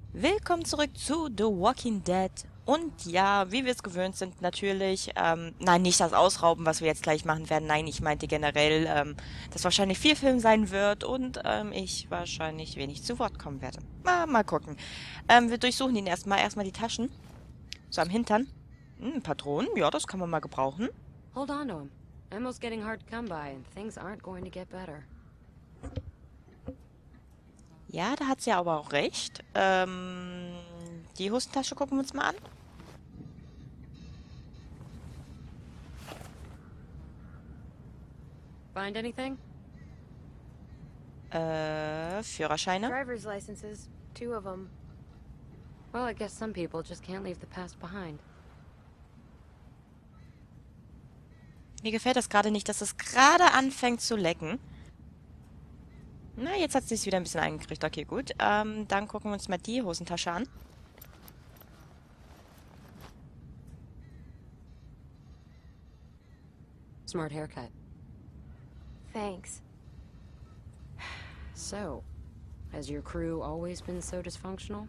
Willkommen zurück zu The Walking Dead. Und ja, wie wir es gewöhnt sind, natürlich, nein, nicht das Ausrauben, was wir jetzt gleich machen werden. Nein, ich meinte generell, dass wahrscheinlich viel Film sein wird und ich wahrscheinlich wenig zu Wort kommen werde. Mal gucken. Wir durchsuchen ihn erstmal die Taschen, so am Hintern. Patronen, ja, das kann man mal gebrauchen. Hold on to him. Ammo's getting hard to come by, and things aren't going to get better. Ja, da hat sie aber auch recht. Die Hosentasche gucken wir uns mal an. Find anything? Führerscheine. Driver's licenses, 2 of them. Well, I guess some people just can't leave the past behind. Mir gefällt das gerade nicht, dass es gerade anfängt zu lecken. Na, jetzt hat es sich wieder ein bisschen eingekriegt. Okay, gut. Dann gucken wir uns mal die Hosentasche an. Smart haircut. Thanks. So, has your crew always been so dysfunctional?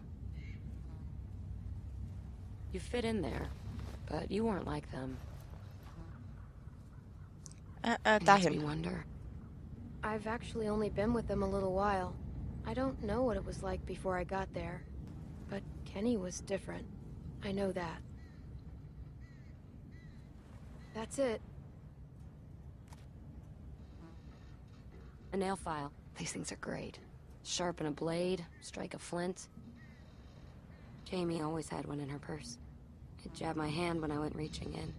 You fit in there, but you weren't like them. It makes me Dahin. wonder. I've actually only been with them a little while. I don't know what it was like before I got there. But Kenny was different. I know that. That's it. A nail file. These things are great. Sharpen a blade, strike a flint. Jamie always had one in her purse. It jabbed my hand when I went reaching in.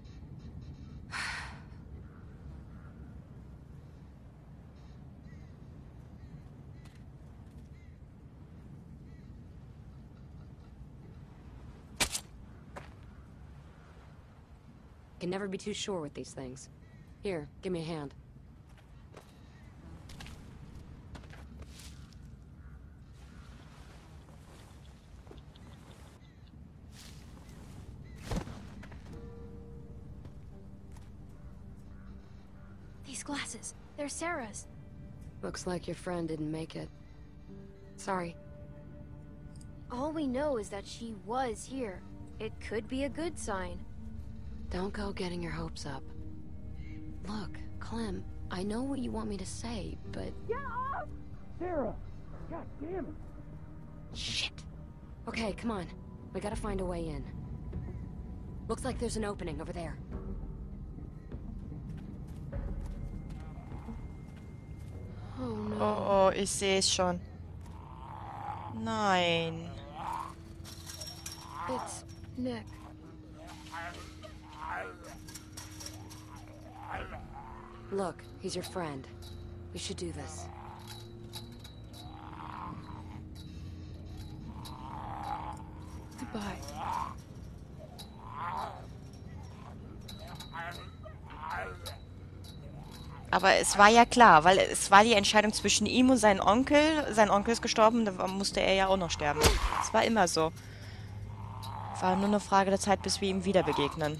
Can never be too sure with these things. Here, give me a hand. These glasses, they're Sarah's. Looks like your friend didn't make it. Sorry. All we know is that she was here. It could be a good sign. Don't go getting your hopes up. Look, Clem, I know what you want me to say, but... Get off! Sarah! God damn it! Shit! Okay, come on. We gotta find a way in. Looks like there's an opening over there. Oh no. Oh, ich sehe es schon. Nein. It's Nick. Look, he's your friend. We should do this. Goodbye. Aber es war ja klar, weil es war die Entscheidung zwischen ihm und seinem Onkel. Sein Onkel ist gestorben, da musste er ja auch noch sterben. Es war immer so. War nur eine Frage der Zeit, bis wir ihm wieder begegnen.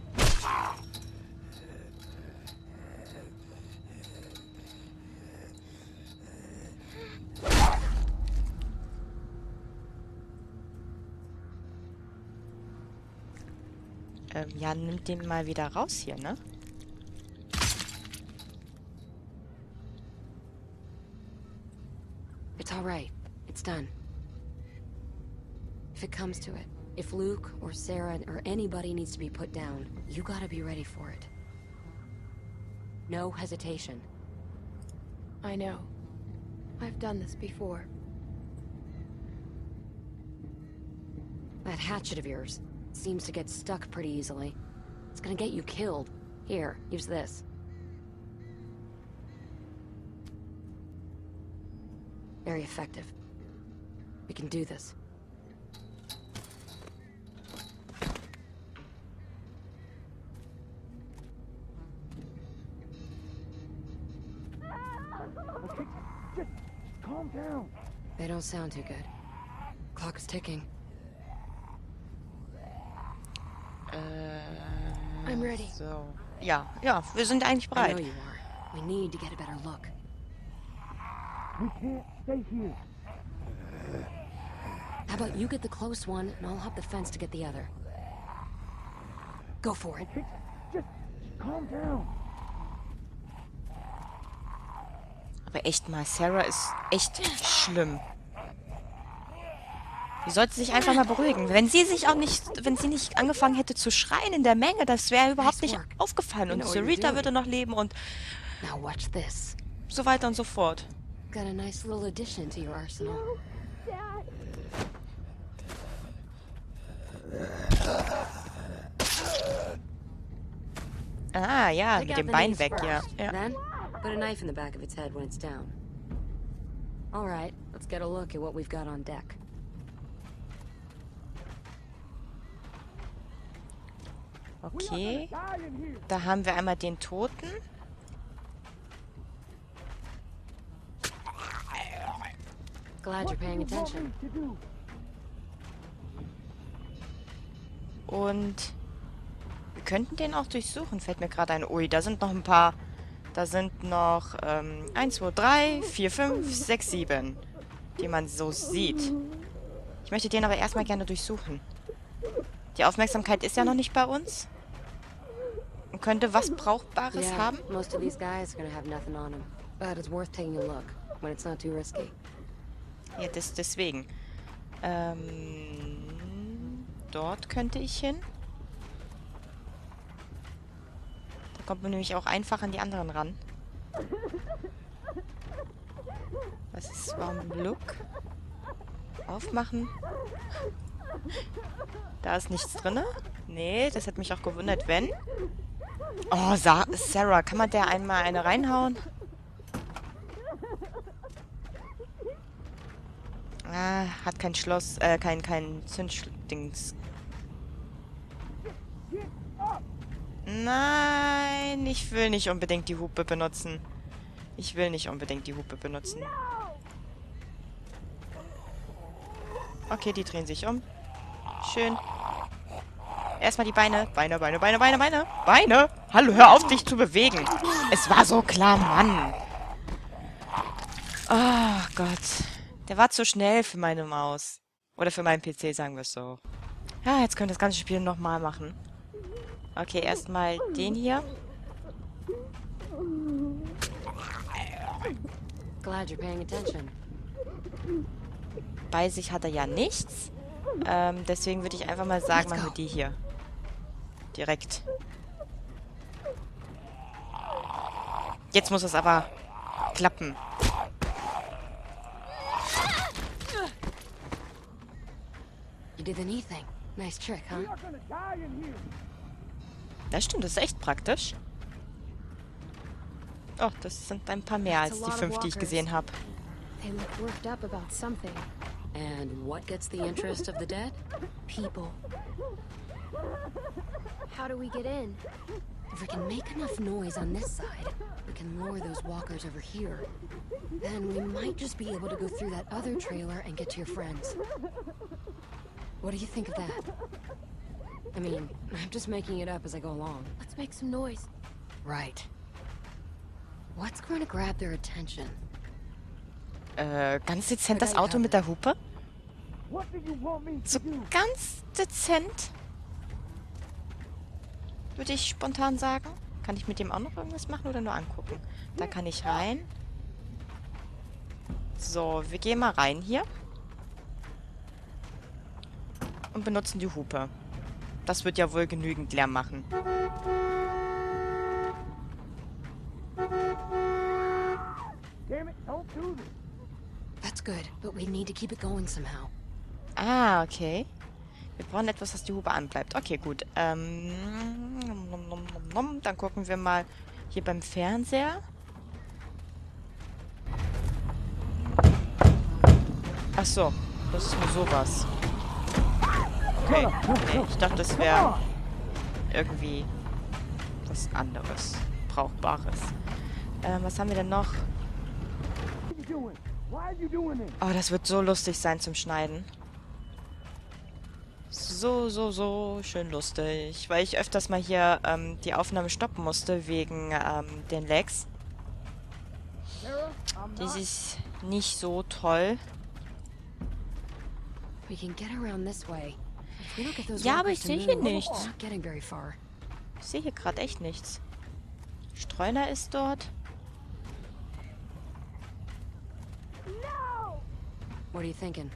Ja, nimmt den mal wieder raus hier, ne? It's all right. It's done. If it comes to it, if Luke or Sarah or anybody needs to be put down, you gotta be ready for it. No hesitation. I know. I've done this before. That hatchet of yours seems to get stuck pretty easily. It's gonna get you killed. Here, use this. Very effective. We can do this. Okay, just calm down. They don't sound too good. Clock is ticking. I'm ready. So. Ja, wir sind eigentlich I know bereit. you are. We need to get a better look. We can't stay here. How about you get the close one, and I'll hop the fence to get the other. Go for it. Just calm down. Aber echt mal, Sarah ist echt schlimm. Sie sollte sich einfach mal beruhigen. Wenn sie nicht angefangen hätte zu schreien in der Menge, das wäre überhaupt nicht aufgefallen. Und Sarita würde noch leben und Now watch this. so weiter und so fort. Got a nice little addition to your arsenal. Ah, ja, Take mit out dem the Bein knees weg, ja. first. Ja. Then, put a knife in the back of its head when it's down. All right, let's get a look at what we've got on deck. Okay. Die in here. Da haben wir einmal den Toten. Glad you're paying attention. To do. Und wir könnten den auch durchsuchen, fällt mir gerade ein. Ui, da sind noch ein paar. Da sind noch 1, 2, 3, 4, 5, 6, 7, die man so sieht. Ich möchte den aber erstmal gerne durchsuchen. Die Aufmerksamkeit ist ja noch nicht bei uns. Und könnte was Brauchbares Yeah, haben. most of these guys are gonna have nothing on them. But it's worth taking a look, when it's not too risky. Ja, deswegen. Dort könnte ich hin. Da kommt man nämlich auch einfach an die anderen ran. Was ist, warum Look? Aufmachen. Da ist nichts drin. Nee, das hat mich auch gewundert, wenn. Oh, Sarah, kann man der einmal eine reinhauen? Ah, hat kein Schloss, kein Zünddings. Nein, ich will nicht unbedingt die Hupe benutzen. Ich will nicht unbedingt die Hupe benutzen. Okay, die drehen sich um. Schön. Erstmal die Beine. Beine, Beine, Beine, Beine, Beine. Beine! Hallo, hör auf, dich zu bewegen. Es war so klar, Mann. Oh Gott. Der war zu schnell für meine Maus. Oder für meinen PC, sagen wir es so. Ja, jetzt können wir das ganze Spiel nochmal machen. Okay, erstmal den hier. Glad you're paying attention. Bei sich hat er ja nichts. Deswegen würde ich einfach mal sagen, machen wir die hier. Direkt. Jetzt muss es aber klappen. You did the knee thing. Nice trick, huh? We are gonna die in here. Das stimmt, das ist echt praktisch. Oh, das sind ein paar mehr als die 5, die ich gesehen habe. They look worked up about something. And what gets the interest of the dead? People. How do we get in? If we can make enough noise on this side, we can lure those walkers over here. Then we might just be able to go through that other trailer and get to your friends. What do you think of that? I mean, I'm just making it up as I go along. Let's make some noise. Right. What's going to grab their attention? Ganz dezent das Auto mit der Hupe. What do you want me to So do? ganz dezent. Würde ich spontan sagen. Kann ich mit dem auch noch irgendwas machen oder nur angucken? Da kann ich rein. So, wir gehen mal rein hier. Und benutzen die Hupe. Das wird ja wohl genügend Lärm machen. Damn it, don't do this. That's good, but we need to keep it going somehow. Ah, okay. Wir brauchen etwas, das die Hupe anbleibt. Okay, gut. Dann gucken wir mal hier beim Fernseher. Ach so, das ist nur sowas. Okay, nee, ich dachte, das wäre irgendwie was anderes, Brauchbares. Was haben wir denn noch? What are you doing? Why are you doing this? Oh, das wird so lustig sein zum Schneiden. So schön lustig. Weil ich öfters mal hier die Aufnahme stoppen musste wegen den Lags. Sarah, I'm Das not. ist nicht so toll. We can get around this way. If we don't get those Ja, aber walkers ich to sehe hier move, nichts. we're not getting very far. Ich sehe hier gerade echt nichts. Streuner ist dort. What are you thinking?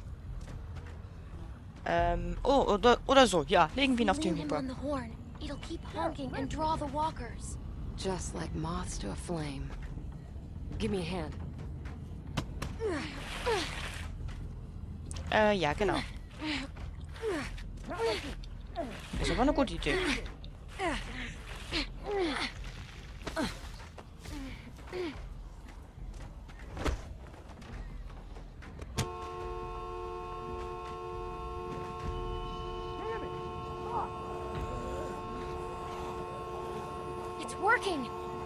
Oh, oder so. Ja, legen wir ihn auf die Lean him Hupe. on the horn. It'll keep honking and draw the walkers. Just like moths to a flame. Give me a hand. Ja, genau. Ist aber eine gute Idee. It's working!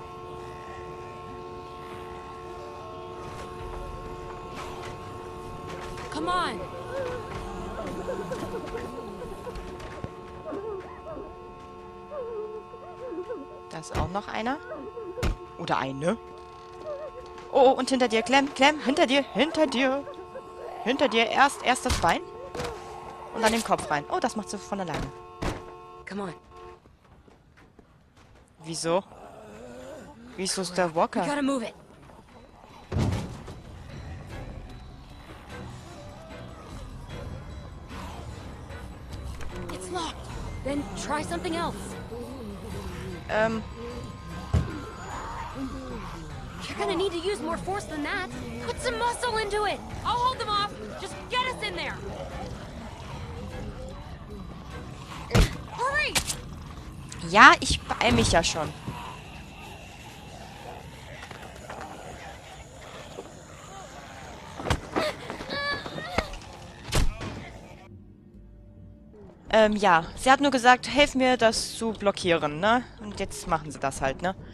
Come on! Da ist auch noch einer. Oder eine. Oh, und hinter dir, Clem, hinter dir, hinter dir. Hinter dir, erst das Bein. Und dann den Kopf rein. Oh, das macht sie von alleine. Come on. Wieso? Wieso ist der We Walker? gotta move it. It's locked! Then try something else. You're gonna need to use more force than that. Put some muscle into it! I'll hold them off. Just get us in there. Hurry! Ja, ich beeil mich ja schon. Ja. Sie hat nur gesagt, helf mir, das zu blockieren, ne? Und jetzt machen sie das halt, ne?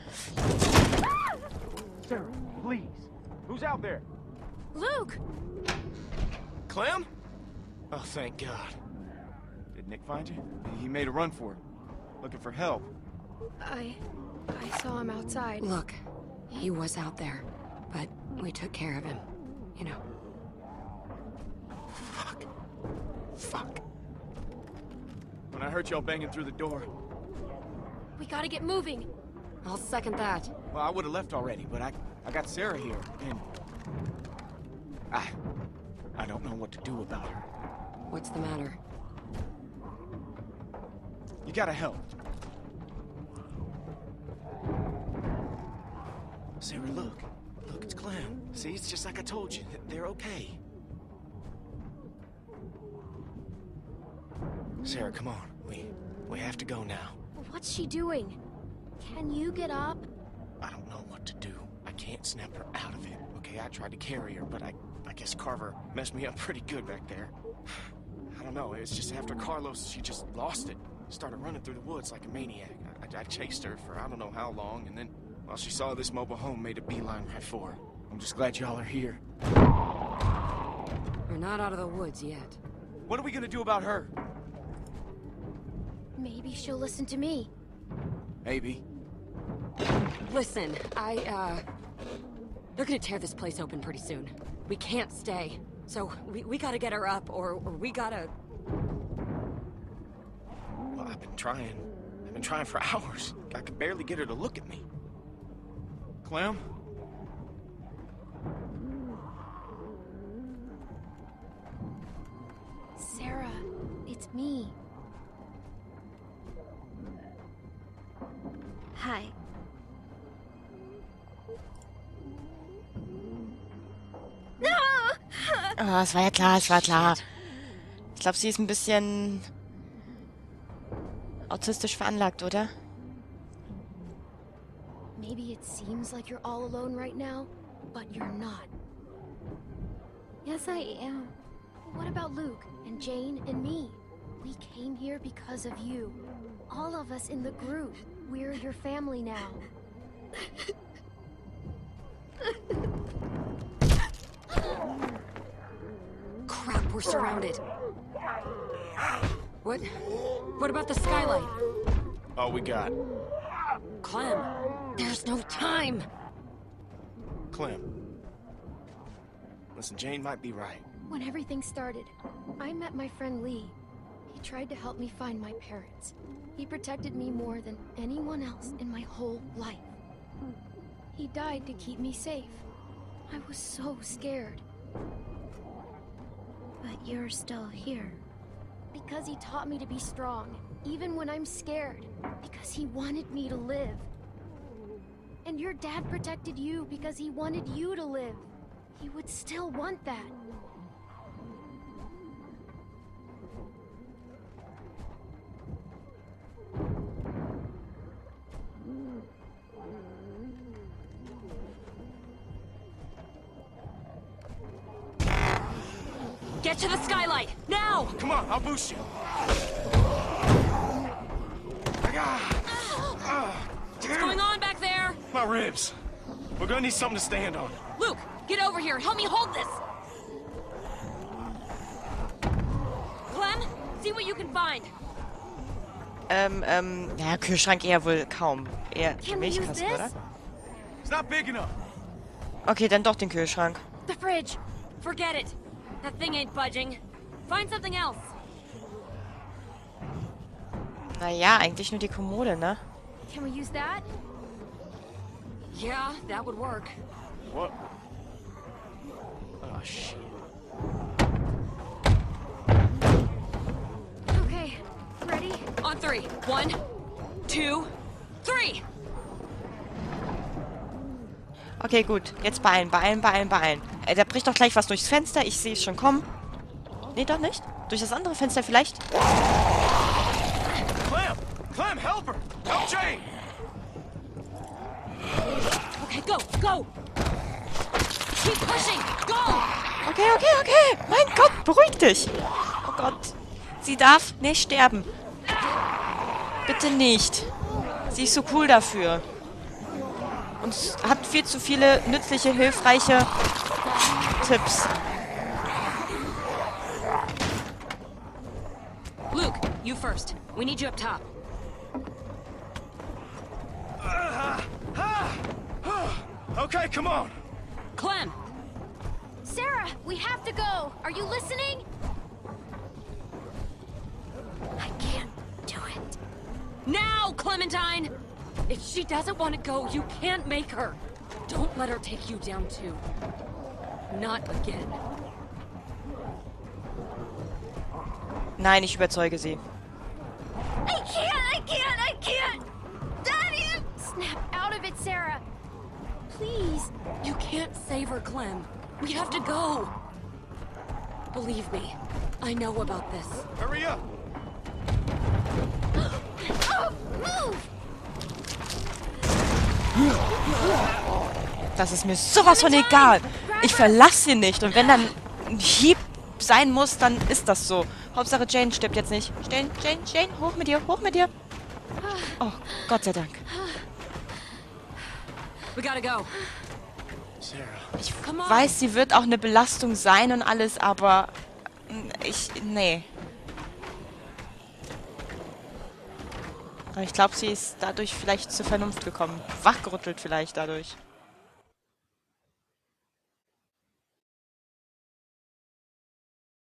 Sarah, please. Who's out there? Luke! Clem? Oh, thank God. Did Nick find you? He made a run for it. Looking for help. I saw him outside. Look, he was out there, but we took care of him. You know. Fuck. When I heard y'all banging through the door, We gotta get moving. I'll second that. well, I would have left already, but I got Sarah here, and I don't know what to do about her. What's the matter? You gotta help. Sarah, look. Look, it's Clem. See, it's just like I told you. They're okay. Sarah, come on. We have to go now. What's she doing? Can you get up? I don't know what to do. I can't snap her out of it. Okay, I tried to carry her, but I guess Carver messed me up pretty good back there. I don't know. It's just after Carlos, she just lost it. Started running through the woods like a maniac. I chased her for I don't know how long, and then, well, she saw this mobile home, made a beeline right for her. I'm just glad y'all are here. We're not out of the woods yet. What are we gonna do about her? Maybe she'll listen to me. Maybe. Listen, they're gonna tear this place open pretty soon. We can't stay. So, we gotta get her up, or we gotta... Well, I've been trying. I've been trying for hours. I could barely get her to look at me. Clem? Sarah, it's me. Hi. Ah, es war ja klar, es war klar. Ich glaube, sie ist ein bisschen autistisch veranlagt, oder? Maybe it seems like you're all alone right now, but you're not. Yes, I am. What about Luke and Jane and me? We came here because of you. All of us in the group. We're your family now. Crap, we're surrounded. What about the skylight? All we got. Clem, there's no time. Clem. Listen, Jane might be right. When everything started, I met my friend Lee. He tried to help me find my parents. He protected me more than anyone else in my whole life. He died to keep me safe. I was so scared. But you're still here. Because he taught me to be strong, even when I'm scared. Because he wanted me to live. And your dad protected you because he wanted you to live. He would still want that. Get to the skylight, now! Come on, I'll boost you. What's going on back there? My ribs. We're gonna need something to stand on. Luke, get over here. Help me hold this. Clem, see what you can find. Ja, Kühlschrank eher wohl kaum. Eher die Can we use Milchkasten, oder? this? It's not big enough. Okay, dann doch den Kühlschrank. The fridge. Forget it. That thing ain't budging. Find something else. Naja, eigentlich nur die Kommode, ne? Can we use that? Yeah, that would work. What? Oh, shit. Okay, ready? On 3. 1, 2, 3. Okay, gut. Jetzt beeilen. Der bricht doch gleich was durchs Fenster. Ich sehe es schon kommen. Nee, doch nicht. Durch das andere Fenster vielleicht. Clem! Clem, help her! Help Jane! Okay, go! Keep pushing! Go! Okay. Mein Gott, beruhig dich. Oh Gott. Sie darf nicht sterben. Bitte nicht. Sie ist so cool dafür. Und hat viel zu viele nützliche, hilfreiche Tipps. Luke, you first. We need you up top. Okay, come on! Clem! Sarah, we have to go. Are you listening? I can't do it. Now, Clementine! If she doesn't want to go, you can't make her. Don't let her take you down too. Not again. Nein, ich überzeuge sie. I can't! Daddy! Snap out of it, Sarah. Please. You can't save her, Clem. We have to go. Believe me, I know about this. Hurry up! Oh, move! Das ist mir sowas von egal. Ich verlasse sie nicht. Und wenn dann ein Hieb sein muss, dann ist das so. Hauptsache Jane stirbt jetzt nicht. Jane, hoch mit dir. Oh, Gott sei Dank. We gotta go. Sarah. Ich Come on. weiß, sie wird auch eine Belastung sein und alles, aber nee. Aber ich glaube, sie ist dadurch vielleicht zur Vernunft gekommen. Wachgerüttelt vielleicht dadurch.